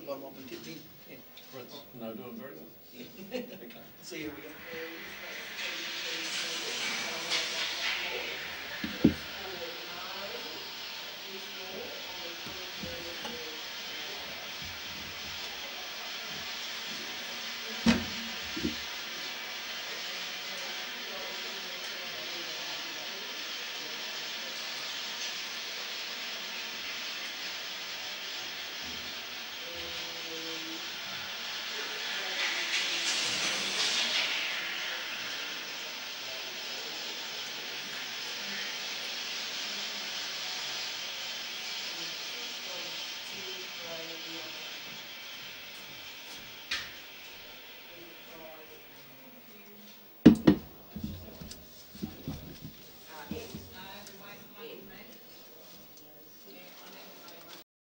about what we did mean. Yeah. Right. No, doing very well. Okay. So here we go.